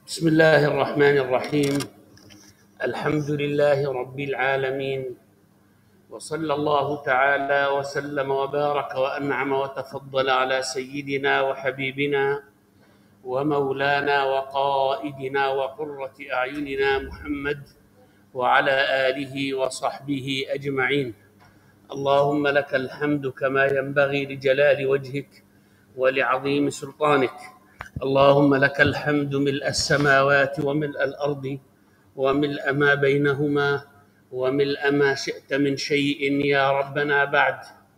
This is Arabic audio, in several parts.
بسم الله الرحمن الرحيم. الحمد لله رب العالمين، وصلى الله تعالى وسلم وبارك وأنعم وتفضل على سيدنا وحبيبنا ومولانا وقائدنا وقرة أعيننا محمد وعلى آله وصحبه أجمعين. اللهم لك الحمد كما ينبغي لجلال وجهك ولعظيم سلطانك. اللهم لك الحمد ملء السماوات وملء الأرض وملء ما بينهما وملء ما شئت من شيء يا ربنا بعد.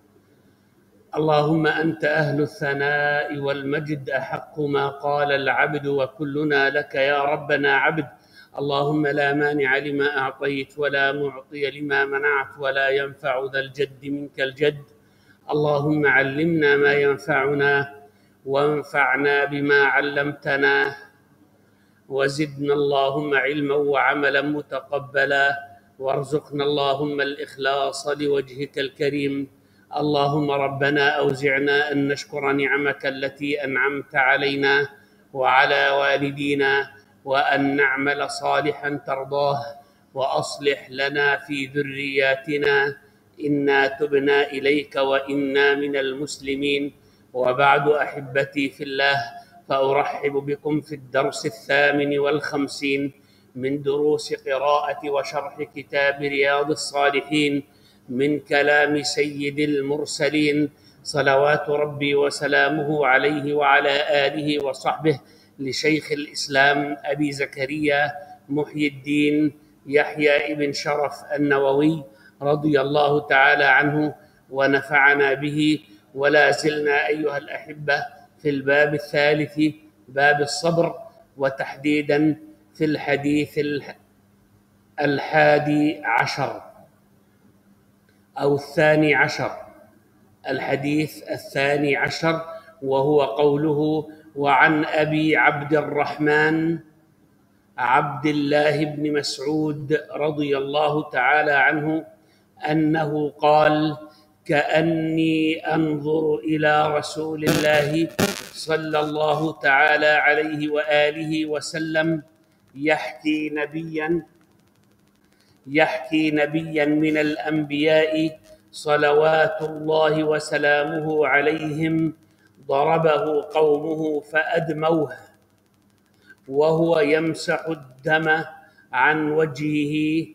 اللهم أنت أهل الثناء والمجد، أحق ما قال العبد وكلنا لك يا ربنا عبد. اللهم لا مانع لما أعطيت ولا معطي لما منعت ولا ينفع ذا الجد منك الجد. اللهم علمنا ما ينفعنا وانفعنا بما علمتنا، وزدنا اللهم علما وعملا متقبلا، وارزقنا اللهم الإخلاص لوجهك الكريم. اللهم ربنا أوزعنا أن نشكر نعمك التي أنعمت علينا وعلى والدينا، وأن نعمل صالحا ترضاه، وأصلح لنا في ذرياتنا إنا تبنا إليك وإنا من المسلمين. وبعد أحبتي في الله، فأرحب بكم في الدرس 58 من دروس قراءة وشرح كتاب رياض الصالحين من كلام سيد المرسلين، صلوات ربي وسلامه عليه وعلى آله وصحبه، لشيخ الإسلام أبي زكريا محي الدين يحيى بن شرف النووي رضي الله تعالى عنه ونفعنا به. ولا زلنا أيها الأحبة في الباب الثالث، باب الصبر، وتحديدا في الحديث 11 أو 12، الحديث 12، وهو قوله: وعن أبي عبد الرحمن عبد الله بن مسعود رضي الله تعالى عنه أنه قال: كأني أنظر إلى رسول الله صلى الله تعالى عليه وآله وسلم يحكي نبيا من الأنبياء صلوات الله وسلامه عليهم، ضربه قومه فأدموه وهو يمسح الدم عن وجهه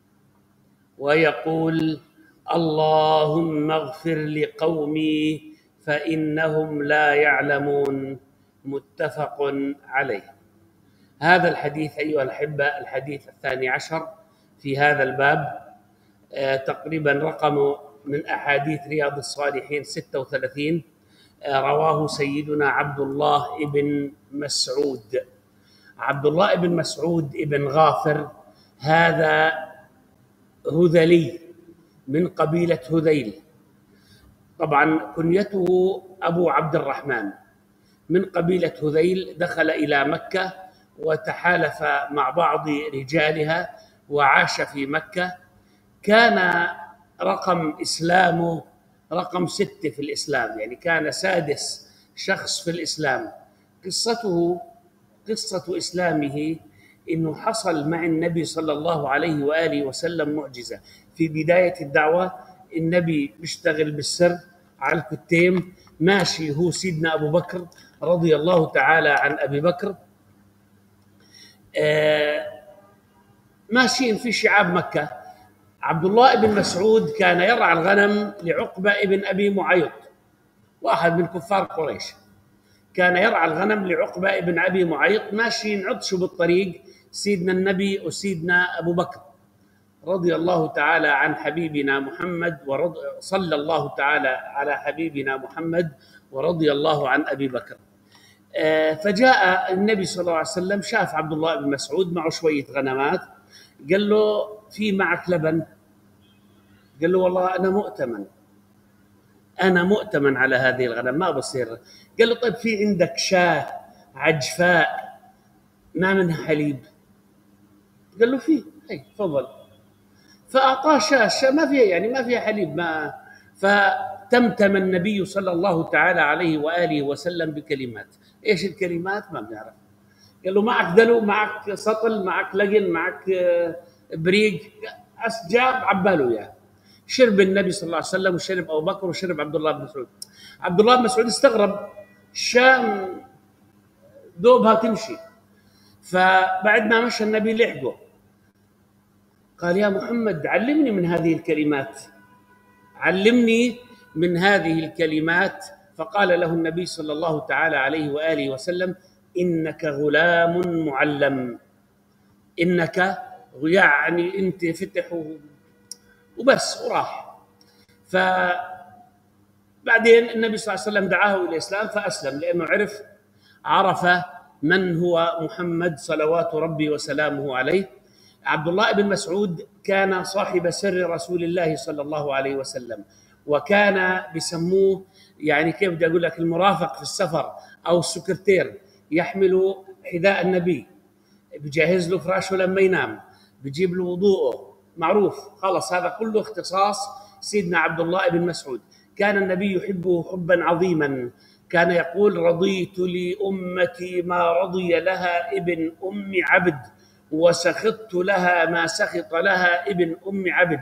ويقول: اللهم اغفر لقومي فإنهم لا يعلمون. متفق عليه. هذا الحديث أيها الأحبة الحديث 12 في هذا الباب، تقريبا رقم من أحاديث رياض الصالحين 36، رواه سيدنا عبد الله بن مسعود. عبد الله بن مسعود بن غافر هذا هذلي من قبيلة هذيل، طبعا كنيته أبو عبد الرحمن، من قبيلة هذيل. دخل إلى مكة وتحالف مع بعض رجالها وعاش في مكة. كان رقم إسلامه رقم 6 في الإسلام، يعني كان سادس شخص في الإسلام. قصة إسلامه إنه حصل مع النبي صلى الله عليه وآله وسلم معجزة. في بداية الدعوة النبي بيشتغل بالسر على الكتيم، ماشي هو سيدنا أبو بكر رضي الله تعالى عن أبي بكر، ماشيين في شعاب مكة. عبد الله بن مسعود كان يرعى الغنم لعقبة بن أبي معيط، واحد من كفار قريش. كان يرعى الغنم لعقبة بن أبي معيط، ماشيين عطشوا بالطريق سيدنا النبي وسيدنا أبو بكر رضي الله تعالى عن حبيبنا محمد، صلى الله تعالى على حبيبنا محمد، ورضي الله عن أبي بكر. فجاء النبي صلى الله عليه وسلم، شاف عبد الله بن مسعود معه شوية غنمات، قال له: في معك لبن؟ قال له: والله أنا مؤتمن على هذه الغنم، ما بصير. قال له: طيب في عندك شاة عجفاء ما منها حليب؟ قال له: في، هي تفضل. فأعطاه شاة ما فيها، يعني ما فيها حليب. فتمتم النبي صلى الله تعالى عليه وآله وسلم بكلمات. إيش الكلمات؟ ما بنعرف. قال له معك دلو، معك سطل، معك لجن، معك بريق. جاب عباله اياه. شرب النبي صلى الله عليه وسلم، وشرب ابو بكر، وشرب عبد الله بن مسعود. عبد الله بن مسعود استغرب، الشام دوبها تمشي. فبعد ما مشى النبي لحقه، قال يا محمد علمني من هذه الكلمات، علمني من هذه الكلمات. فقال له النبي صلى الله تعالى عليه وآله وسلم: إنك غلام معلم. إنك يعني أنت فتح وبس وراح. فبعدين النبي صلى الله عليه وسلم دعاه إلى الإسلام فأسلم، لأنه عرف من هو محمد صلوات ربي وسلامه عليه. عبد الله بن مسعود كان صاحب سر رسول الله صلى الله عليه وسلم، وكان بسموه يعني كيف بدي أقول لك المرافق في السفر أو السكرتير، يحمل حذاء النبي، بجهز له فراشه لما ينام، بجيب له وضوءه، معروف خلص. هذا كله اختصاص سيدنا عبد الله بن مسعود. كان النبي يحبه حبا عظيما، كان يقول: رضيت لأمتي ما رضي لها ابن أم عبد، وسخطت لها ما سخط لها ابن أم عبد.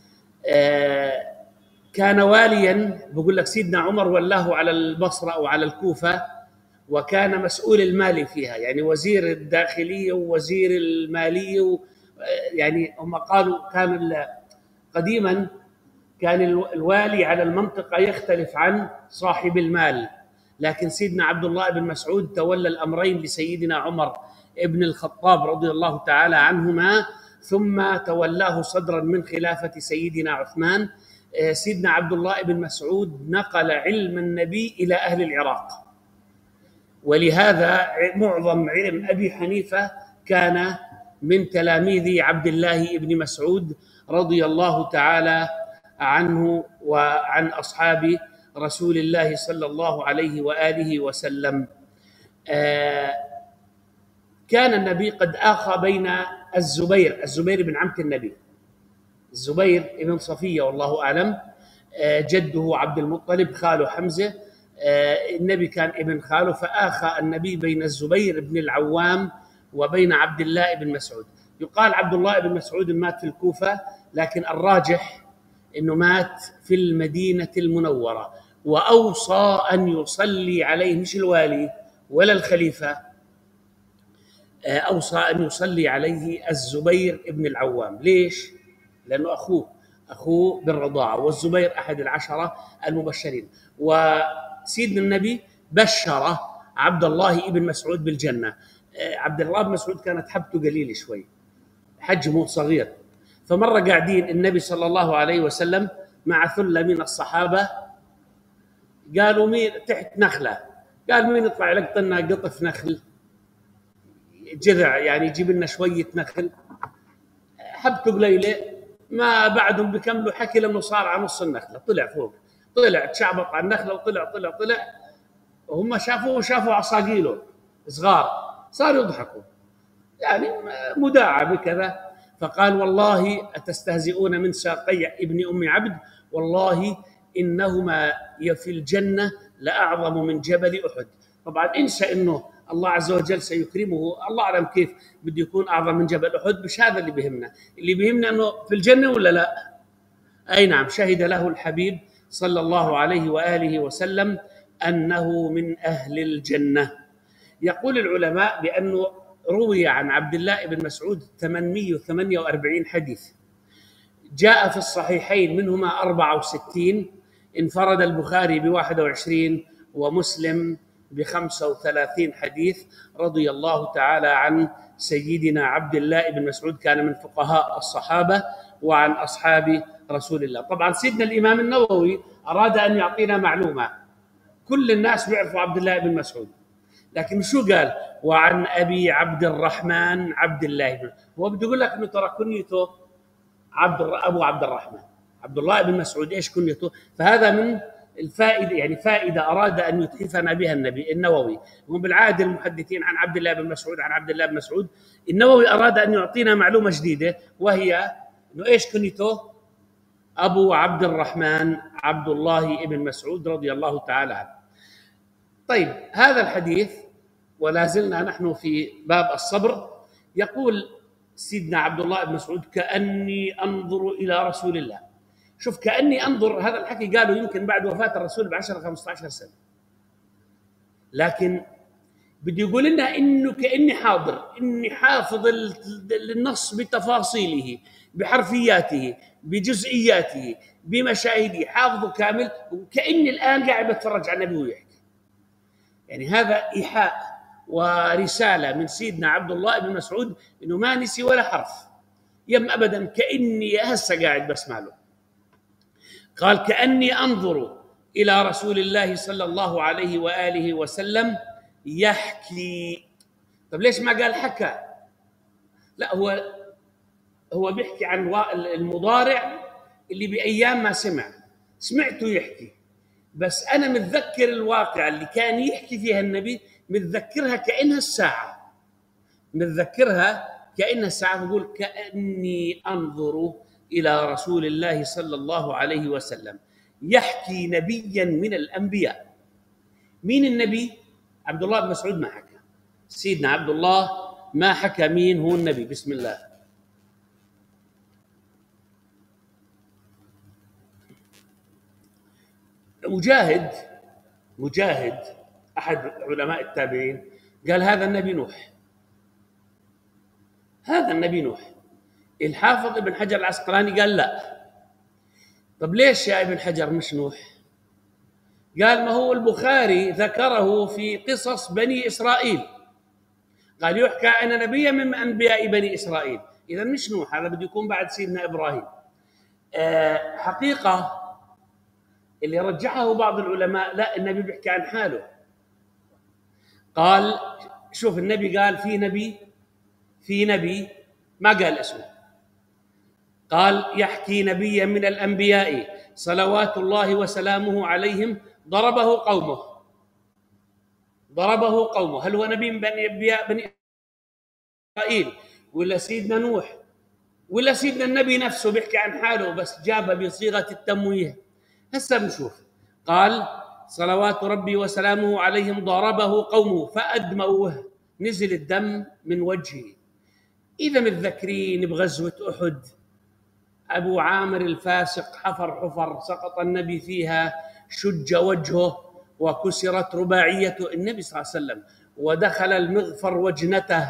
كان واليا، بقول لك سيدنا عمر ولاه على البصرة أو على الكوفة، وكان مسؤول المالي فيها، يعني وزير الداخلية ووزير المالية. يعني هم قالوا كان قديما كان الوالي على المنطقة يختلف عن صاحب المال، لكن سيدنا عبد الله بن مسعود تولى الأمرين لسيدنا عمر ابن الخطاب رضي الله تعالى عنهما، ثم تولاه صدرا من خلافة سيدنا عثمان. سيدنا عبد الله بن مسعود نقل علم النبي إلى أهل العراق، ولهذا معظم علم أبي حنيفة كان من تلاميذ عبد الله بن مسعود رضي الله تعالى عنه وعن أصحاب رسول الله صلى الله عليه وآله وسلم. كان النبي قد آخى بين الزبير بن عمة النبي، الزبير بن صفية والله أعلم، جده عبد المطلب، خاله حمزة، النبي كان ابن خاله، فآخى النبي بين الزبير بن العوام وبين عبد الله بن مسعود. يقال عبد الله بن مسعود مات في الكوفة، لكن الراجح أنه مات في المدينة المنورة، وأوصى أن يصلي عليه مش الوالي ولا الخليفة، أوصى أن يصلي عليه الزبير بن العوام. ليش؟ لأنه أخوه بالرضاعة، والزبير أحد العشرة المبشرين، وسيدنا النبي بشر عبد الله بن مسعود بالجنة. عبد الله بن مسعود كانت حبته قليلة شوي، حجمه صغير. فمرة قاعدين النبي صلى الله عليه وسلم مع ثلة من الصحابة، قالوا مين تحت نخلة، قال مين يطلع يلقط لنا قطف نخل، جذع يعني يجيب لنا شوية نخل. حبته قليلة، ما بعدهم بكملوا حكي لأنه صار على نص النخلة، طلع فوق، طلع تشعبط على النخلة وطلع، وهم شافوا عصاقيله صغار، صاروا يضحكوا يعني مداعبة كذا. فقال: والله أتستهزئون من ساقي ابن أم عبد، والله إنهما في الجنة لأعظم من جبل أحد. طبعا انسى إنه الله عز وجل سيكرمه، الله أعلم كيف بده يكون أعظم من جبل أحد، مش هذا اللي بيهمنا. اللي بيهمنا إنه في الجنة ولا لا. أي نعم، شهد له الحبيب صلى الله عليه وآله وسلم أنه من أهل الجنة. يقول العلماء بأنه روي عن عبد الله بن مسعود 848 حديث، جاء في الصحيحين منهما 64، انفرد البخاري ب21 ومسلم ب35 حديث. رضي الله تعالى عن سيدنا عبد الله بن مسعود، كان من فقهاء الصحابة وعن أصحاب رسول الله. طبعا سيدنا الإمام النووي أراد أن يعطينا معلومة، كل الناس بيعرفوا عبد الله بن مسعود، لكن شو قال؟ وعن أبي عبد الرحمن عبد الله بن، هو بده يقول لك إنه ترى كنيته أبو عبد الرحمن. عبد الله بن مسعود إيش كنيته؟ فهذا من الفائدة، يعني فائدة أراد أن يتحفنا بها النووي. هم بالعادة المحدثين عن عبد الله بن مسعود عن عبد الله بن مسعود، النووي أراد أن يعطينا معلومة جديدة، وهي إنه إيش كنيته؟ أبو عبد الرحمن عبد الله بن مسعود رضي الله تعالى عنه. طيب، هذا الحديث ولا زلنا نحن في باب الصبر. يقول سيدنا عبد الله بن مسعود: كأني أنظر إلى رسول الله. شوف، كأني أنظر، هذا الحكي قالوا يمكن بعد وفاة الرسول ب10 15 سنة، لكن بده يقول لنا إنه كأني حاضر، إني حافظ النص بتفاصيله، بحرفياته، بجزئياته، بمشاهده، حافظه كامل، وكأني الآن قاعد بتفرج على النبي ويحكي. يعني هذا إيحاء ورسالة من سيدنا عبد الله بن مسعود إنه ما نسي ولا حرف، يم أبدا، كأني هسه قاعد بسمع له. قال: كأني أنظر إلى رسول الله صلى الله عليه وآله وسلم يحكي. طب ليش ما قال حكى؟ لا، هو بيحكي عن المضارع اللي بأيام ما سمعته يحكي، بس أنا متذكر الواقع اللي كان يحكي فيها النبي، متذكرها كأنها الساعة، بقول: كأني أنظر إلى رسول الله صلى الله عليه وسلم يحكي نبيا من الأنبياء. مين النبي؟ عبد الله بن مسعود ما حكى، سيدنا عبد الله ما حكى مين هو النبي. بسم الله. مجاهد أحد علماء التابعين قال: هذا النبي نوح. الحافظ ابن حجر العسقلاني قال: لا. طب ليش يا ابن حجر مش نوح؟ قال: ما هو البخاري ذكره في قصص بني إسرائيل، قال يحكى أن نبيا من أنبياء بني إسرائيل، إذا مش نوح، هذا بده يكون بعد سيدنا إبراهيم. حقيقة اللي رجحه بعض العلماء، لا، النبي بيحكي عن حاله. قال: شوف، النبي قال في نبي ما قال اسمه، قال يحكي نبيا من الأنبياء صلوات الله وسلامه عليهم ضربه قومه. هل هو نبي من بني إسرائيل، ولا سيدنا نوح، ولا سيدنا النبي نفسه بيحكي عن حاله بس جابها بصيغة التمويه؟ هسه بنشوف. قال: صلوات ربي وسلامه عليهم ضربه قومه فأدموه، نزل الدم من وجهه. إذا متذكرين بغزوة أحد، أبو عامر الفاسق حفر سقط النبي فيها، شج وجهه وكسرت رباعيته النبي صلى الله عليه وسلم، ودخل المغفر وجنته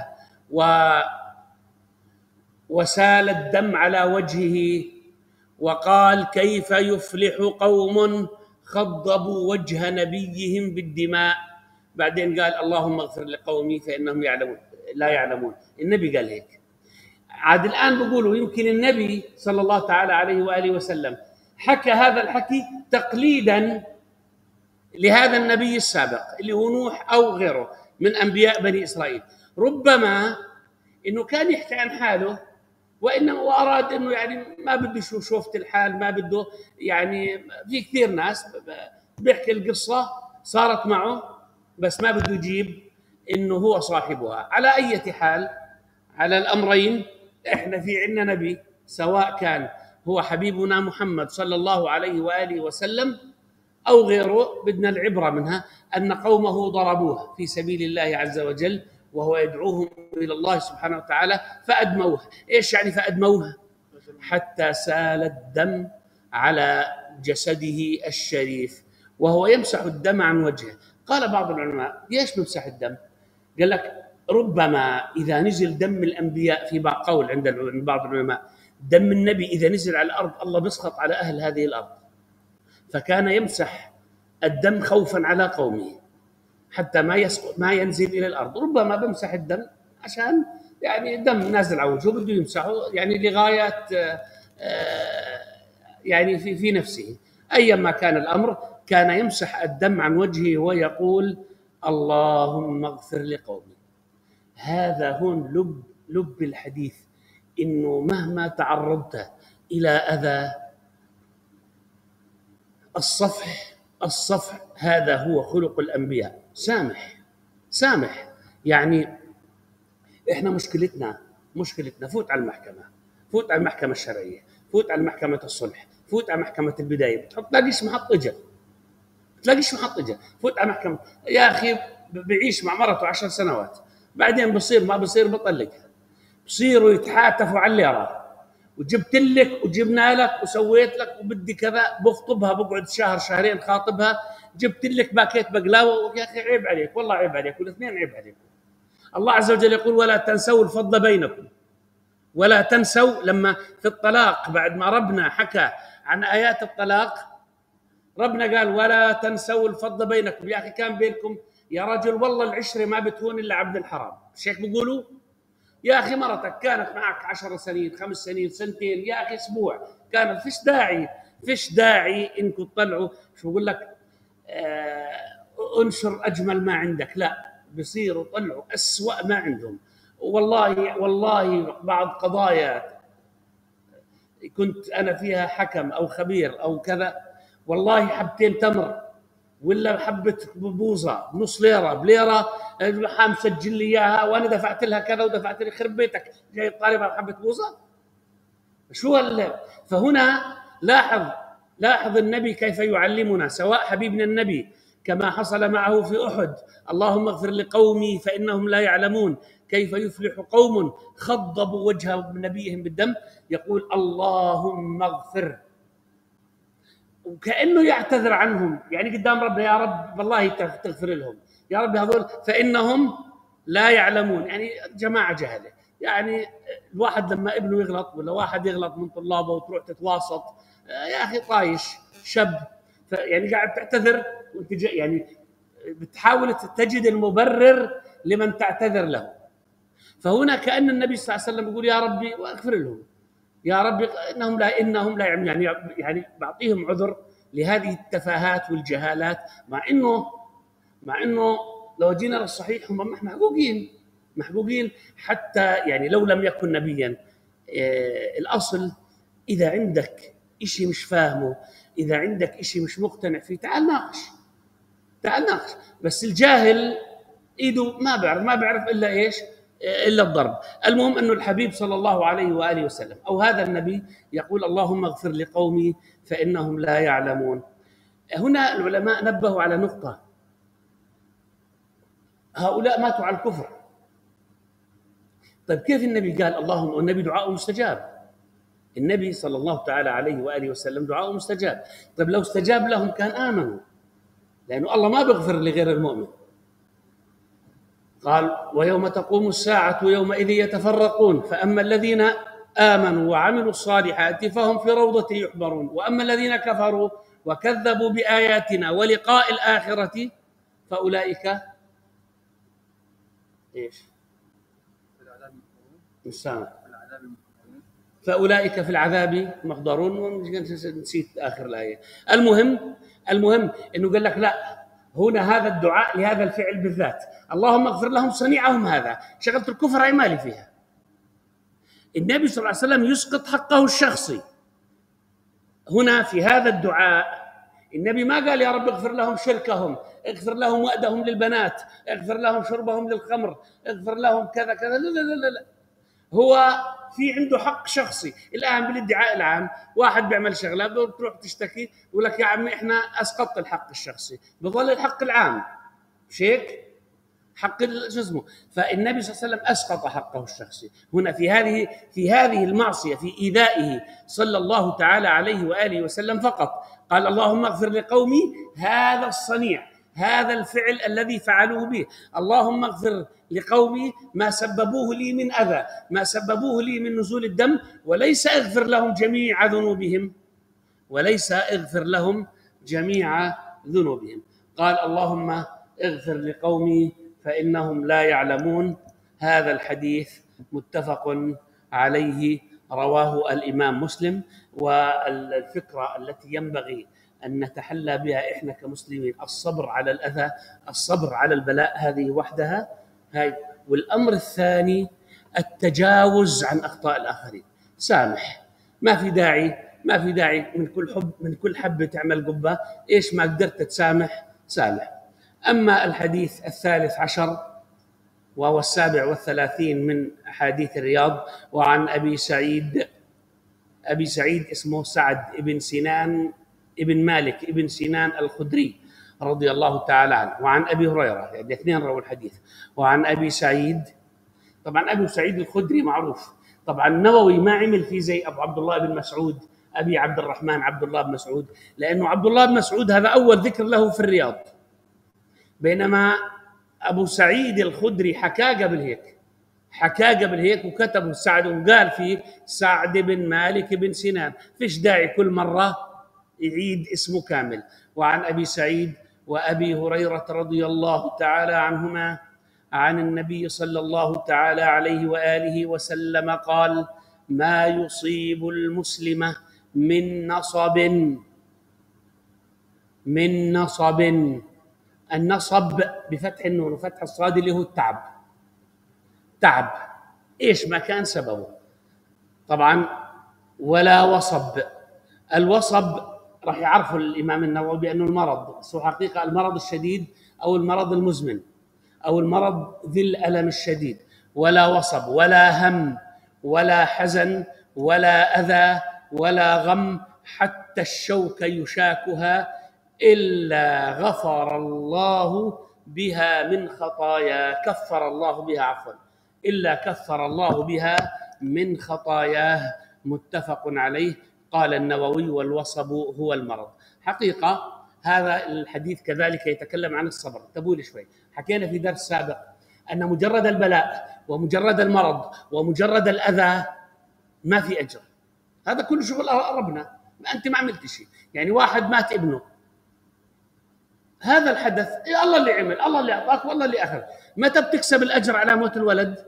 وسال الدم على وجهه، وقال: كيف يفلح قوم خضبوا وجه نبيهم بالدماء. بعدين قال: اللهم اغفر لقومي فإنهم لا يعلمون. النبي قال هيك. عاد الآن بيقولوا يمكن النبي صلى الله تعالى عليه وآله وسلم حكى هذا الحكي تقليدا لهذا النبي السابق اللي هو نوح أو غيره من أنبياء بني إسرائيل. ربما إنه كان يحكي عن حاله، وإنما وأراد إنه يعني ما بده شوفة الحال، ما بده يعني، في كثير ناس بيحكي القصة صارت معه بس ما بده يجيب إنه هو صاحبها. على أي حال، على الأمرين إحنا في عنا نبي، سواء كان هو حبيبنا محمد صلى الله عليه وآله وسلم أو غيره، بدنا العبرة منها أن قومه ضربوه في سبيل الله عز وجل وهو يدعوهم إلى الله سبحانه وتعالى فأدموه. إيش يعني فأدموه؟ حتى سال الدم على جسده الشريف وهو يمسح الدم عن وجهه. قال بعض العلماء: ليش نمسح الدم؟ قال لك: ربما إذا نزل دم الأنبياء، في قول عند بعض العلماء دم النبي إذا نزل على الأرض الله بيسخط على أهل هذه الأرض، فكان يمسح الدم خوفا على قومه حتى ما ينزل إلى الأرض. ربما بمسح الدم عشان يعني الدم نازل على وجهه بده يمسحه، يعني لغاية يعني في نفسه. أيما كان الأمر كان يمسح الدم عن وجهه ويقول: اللهم اغفر لقومي. هذا هون لب الحديث، إنه مهما تعرضت إلى أذى، الصفح هذا هو خلق الأنبياء. سامح. يعني إحنا مشكلتنا فوت على المحكمة الشرعية، فوت على محكمة الصلح، فوت على محكمة البداية، تلاقيش محط إجل، فوت على محكمة. يا أخي بيعيش مع مرته 10 سنوات، بعدين بصير ما بصير بطلقها، بصيروا يتحاتفوا على اللي يراه، وجبت لك وجبنا لك وسويت لك وبدي كذا، بخطبها بقعد شهر شهرين خاطبها، جبت لك باكيت بقلاوه، يا اخي عيب عليك، والله عيب عليك، والاثنين عيب عليكم. الله عز وجل يقول ولا تنسوا الفضل بينكم، ولا تنسوا. لما في الطلاق بعد ما ربنا حكى عن آيات الطلاق، ربنا قال ولا تنسوا الفضل بينكم. يا أخي كان بينكم يا رجل والله العشرة ما بتهون إلا عبد الحرام، مش هيك بيقولوا؟ يا أخي مرتك كانت معك 10 سنين 5 سنين سنتين، يا أخي أسبوع، كانت فيش داعي إنكم تطلعوا شو بقول لك انشر أجمل ما عندك، لا، بيصيروا طلعوا أسوأ ما عندهم. والله بعض قضايا كنت أنا فيها حكم أو خبير أو كذا، والله حبتين تمر ولا حبة بوظة نص ليرة بليرة مسجل لي إياها وأنا دفعت لها كذا ودفعت لي، خرب بيتك جاي طالبها بحبة بوظة، شو فهنا لاحظ النبي كيف يعلمنا، سواء حبيبنا النبي كما حصل معه في أحد، اللهم اغفر لقومي فإنهم لا يعلمون، كيف يفلح قوم خضبوا وجه نبيهم بالدم، يقول اللهم اغفر، وكأنه يعتذر عنهم، يعني قدام ربنا يا رب والله تغفر لهم، يا رب هذول فإنهم لا يعلمون، يعني جماعة جهلة. يعني الواحد لما ابنه يغلط ولا واحد يغلط من طلابه وتروح تتواسط، يا أخي طايش شاب، يعني قاعد تعتذر وانت يعني بتحاول تجد المبرر لمن تعتذر له. فهنا كأن النبي صلى الله عليه وسلم يقول يا ربي واغفر لهم، يا ربي انهم لا يعني بعطيهم عذر لهذه التفاهات والجهالات، مع انه لو جينا للصحيح هم محقوقين حتى يعني لو لم يكن نبيا. الاصل اذا عندك شيء مش فاهمه، اذا عندك شيء مش مقتنع فيه، تعال ناقش. بس الجاهل ايده ما بيعرف الا ايش؟ الا الضرب. المهم انه الحبيب صلى الله عليه واله وسلم او هذا النبي يقول اللهم اغفر لقومي فانهم لا يعلمون. هنا العلماء نبهوا على نقطه، هؤلاء ماتوا على الكفر. طيب كيف النبي قال اللهم، والنبي دعاءه مستجاب، النبي صلى الله تعالى عليه واله وسلم دعاءه مستجاب. طيب لو استجاب لهم كان امنوا، لانه الله ما بيغفر لغير المؤمن. قال ويوم تقوم الساعة يومئذ يتفرقون، فأما الذين آمنوا وعملوا الصالحات فهم في روضة يحبرون، وأما الذين كفروا وكذبوا بآياتنا ولقاء الآخرة فأولئك إيش؟ فأولئك في العذاب محضرون. نسيت آخر الآية. المهم إنه قال لك لا، هنا هذا الدعاء لهذا الفعل بالذات، اللهم اغفر لهم صنيعهم هذا، شغلة الكفر هي مالي فيها. النبي صلى الله عليه وسلم يسقط حقه الشخصي. هنا في هذا الدعاء النبي ما قال يا رب اغفر لهم شركهم، اغفر لهم وأدهم للبنات، اغفر لهم شربهم للخمر، اغفر لهم كذا كذا، لا لا لا لا، هو في عنده حق شخصي. الآن بالادعاء العام واحد بيعمل شغلة بتروح تشتكي يقول لك يا عمي احنا اسقطت الحق الشخصي، بظل الحق العام، مش هيك؟ حق شو اسمه. فالنبي صلى الله عليه وسلم اسقط حقه الشخصي هنا في هذه المعصية، في إيذائه صلى الله تعالى عليه وآله وسلم فقط. قال اللهم اغفر لقومي هذا الصنيع، هذا الفعل الذي فعلوه به، اللهم اغفر لقومي ما سببوه لي من أذى، ما سببوه لي من نزول الدم، وليس اغفر لهم جميع ذنوبهم، وليس اغفر لهم جميع ذنوبهم. قال اللهم اغفر لقومي فإنهم لا يعلمون. هذا الحديث متفق عليه، رواه الإمام مسلم. والفكرة التي ينبغي أن نتحلى بها إحنا كمسلمين الصبر على الأذى، الصبر على البلاء، هذه وحدها هاي. والأمر الثاني التجاوز عن أخطاء الآخرين، سامح، ما في داعي من كل حبة تعمل قبة، إيش ما قدرت تسامح سامح. أما الحديث الثالث عشر وهو 37 من أحاديث الرياض، وعن أبي سعيد اسمه سعد ابن سنان ابن مالك ابن سنان الخدري رضي الله تعالى عنه، وعن أبي هريرة، يعني اثنين رووا الحديث، وعن أبي سعيد. طبعا أبو سعيد الخدري معروف، طبعا النووي ما عمل فيه زي أبو عبد الله بن مسعود، أبي عبد الرحمن عبد الله بن مسعود، لأنه عبد الله بن مسعود هذا أول ذكر له في الرياض، بينما أبو سعيد الخدري حكاه قبل هيك وكتبه سعد، وقال فيه سعد بن مالك بن سنان، فيش داعي كل مرة يعيد اسمه كامل. وعن أبي سعيد وأبي هريرة رضي الله تعالى عنهما عن النبي صلى الله تعالى عليه وآله وسلم قال: ما يصيب المسلم من نصب. النصب بفتح النون وفتح الصاد اللي هو تعب، ايش ما كان سببه طبعا. ولا وصب. الوصب راح يعرفوا الامام النووي بانه المرض، بس هو حقيقه المرض الشديد او المرض المزمن او المرض ذي الالم الشديد. ولا وصب ولا هم ولا حزن ولا اذى ولا غم حتى الشوك يشاكها إلا غفر الله بها من خطاياه، كفر الله بها من خطاياه. متفق عليه. قال النووي: والوصب هو المرض. حقيقة هذا الحديث كذلك يتكلم عن الصبر. انتبهوا لي شوي، حكينا في درس سابق أن مجرد البلاء ومجرد المرض ومجرد الأذى ما في أجر، هذا كله شغل ربنا، أنت ما عملت شيء. يعني واحد مات ابنه، هذا الحدث الله اللي عمل، الله اللي أعطاك والله اللي أخذ. متى بتكسب الأجر على موت الولد؟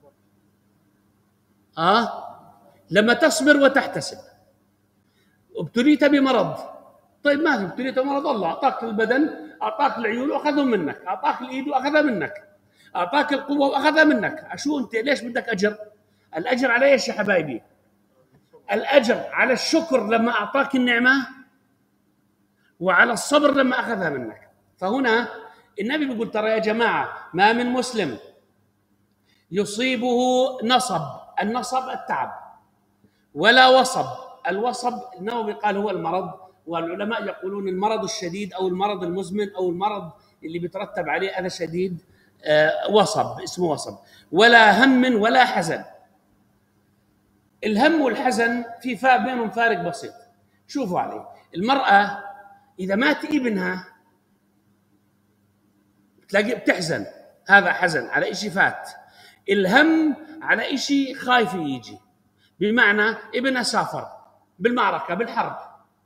لما تصبر وتحتسب. ابتليت بمرض، طيب ما في ابتليت بمرض، الله أعطاك البدن، أعطاك العيون وأخذهم منك، أعطاك الإيد وأخذها منك، أعطاك القوة وأخذها منك. شو أنت ليش بدك أجر؟ الأجر على إيش يا حبايبي؟ الأجر على الشكر لما أعطاك النعمة، وعلى الصبر لما أخذها منك. فهنا النبي بيقول: ترى يا جماعة، ما من مسلم يصيبه نصب، النصب التعب، ولا وصب. الوصب النووي قال هو المرض، والعلماء يقولون المرض الشديد أو المرض المزمن أو المرض اللي بيترتب عليه أذى شديد، وصب، اسمه وصب. ولا هم ولا حزن. الهم والحزن في بينهم فارق بسيط. شوفوا عليه، المرأة إذا مات ابنها تلاقي بتحزن، هذا حزن على إشي فات. الهم على إشي خايف يجي، بمعنى ابنها سافر بالمعركة بالحرب،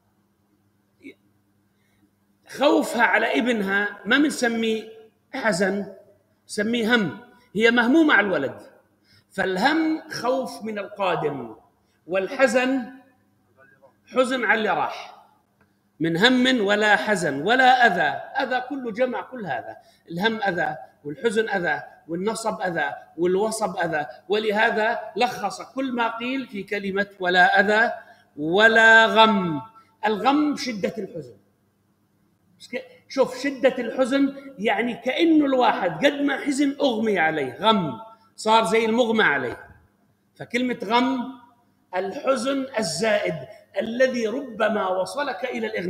خوفها على ابنها ما بنسميه حزن، نسميه هم. هي مهمومة على الولد، فالهم خوف من القادم، والحزن حزن على اللي راح. من هم ولا حزن ولا أذى كله جمع كل هذا. الهم أذى، والحزن أذى، والنصب أذى، والوصب أذى. ولهذا لخص كل ما قيل في كلمة ولا أذى ولا غم. الغم شدة الحزن. شوف شدة الحزن، يعني كأنه الواحد قد ما حزن أغمي عليه، غم صار زي المغمى عليه. فكلمة غم الحزن الزائد الذي ربما وصلك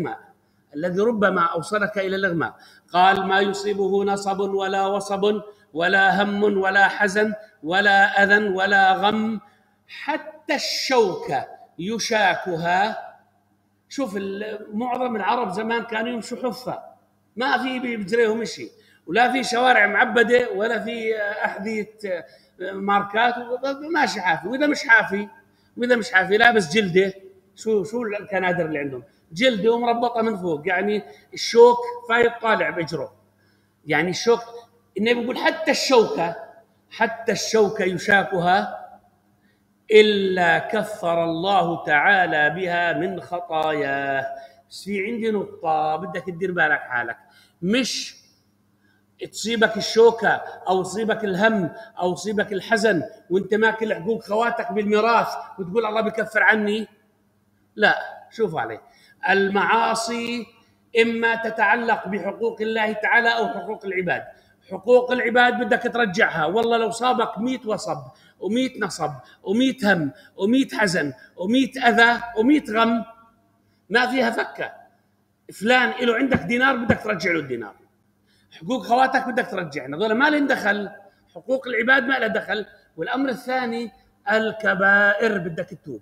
إلى الإغماء. قال: ما يصيبه نصب ولا وصب ولا هم ولا حزن ولا أذى ولا غم حتى الشوكة يشاكها. شوف معظم العرب زمان كانوا يمشوا حفة، ما في بجريهم شيء، ولا في شوارع معبدة ولا في أحذية ماركات، ماشي حافي. وإذا مش حافي لابس جلده. شو الكنادر اللي عندهم؟ جلده ومربطة من فوق، يعني الشوك فايض طالع بأجره. يعني الشوك، النبي بيقول حتى الشوكة يشاكها إلا كفر الله تعالى بها من خطاياه. بس في عندي نقطة بدك تدير بالك حالك، مش تصيبك الشوكة أو تصيبك الهم أو تصيبك الحزن وانت ماكل حقوق خواتك بالميراث وتقول الله بكفر عني. لا، شوف عليه، المعاصي إما تتعلق بحقوق الله تعالى أو حقوق العباد. حقوق العباد بدك ترجعها، والله لو صابك 100 وصب و100 نصب و100 هم و100 حزن و100 أذى و100 غم ما فيها فكة. فلان له عندك دينار بدك ترجع له الدينار، حقوق خواتك بدك ترجعنا، هذول ما لهم دخل، حقوق العباد ما لها دخل. والامر الثاني الكبائر بدك تتوب.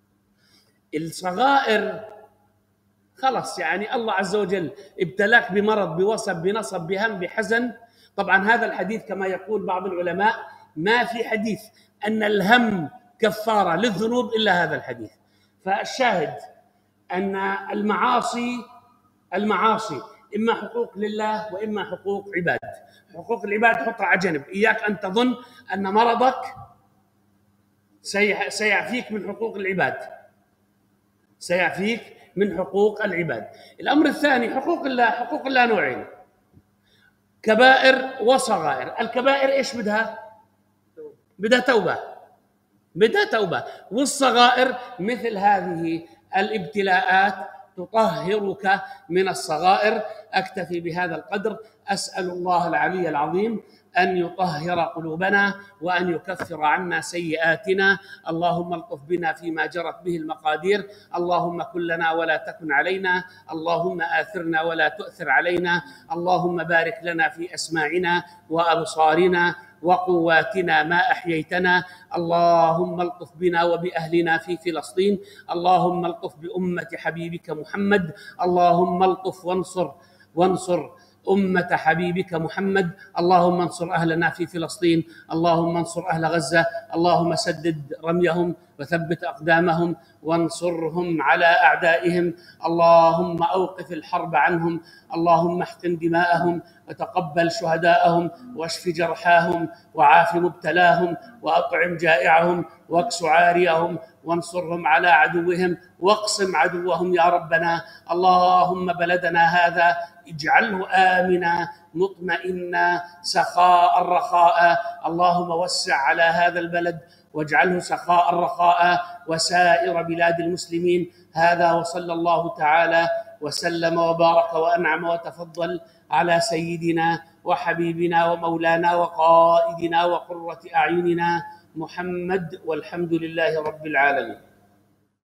الصغائر خلص يعني الله عز وجل ابتلاك بمرض، بوصب، بنصب، بهم، بحزن. طبعا هذا الحديث كما يقول بعض العلماء ما في حديث أن الهم كفارة للذنوب إلا هذا الحديث. فالشاهد أن المعاصي إما حقوق لله وإما حقوق عباد. حقوق العباد حطها على جنب، إياك أن تظن أن مرضك سيعفيك من حقوق العباد، سيعفيك من حقوق العباد. الأمر الثاني حقوق الله. حقوق الله نوعين، كبائر وصغائر. الكبائر إيش بدها؟ بدها توبة. والصغائر مثل هذه الابتلاءات تطهرك من الصغائر. أكتفي بهذا القدر. أسأل الله العلي العظيم أن يطهر قلوبنا وأن يكفر عنا سيئاتنا. اللهم الطف بنا فيما جرت به المقادير. اللهم كن لنا ولا تكن علينا. اللهم آثرنا ولا تؤثر علينا. اللهم بارك لنا في أسماعنا وأبصارنا وقواتنا ما أحييتنا. اللهم الطف بنا وبأهلنا في فلسطين. اللهم الطف بأمة حبيبك محمد. اللهم الطف وانصر أمة حبيبك محمد. اللهم انصر أهلنا في فلسطين. اللهم انصر أهل غزة. اللهم سدد رميهم وثبت أقدامهم وانصرهم على أعدائهم. اللهم أوقف الحرب عنهم. اللهم احقن دماءهم وتقبل شهداءهم واشف جرحاهم وعاف مبتلاهم وأطعم جائعهم واكس عاريهم وانصرهم على عدوهم واقسم عدوهم يا ربنا. اللهم بلدنا هذا اجعله آمنا مطمئنا سخاء رخاء. اللهم وسع على هذا البلد واجعله سخاء رخاء وسائر بلاد المسلمين. هذا وصلى الله تعالى وسلم وبارك وأنعم وتفضل على سيدنا وحبيبنا ومولانا وقائدنا وقرة أعيننا محمد، والحمد لله رب العالمين.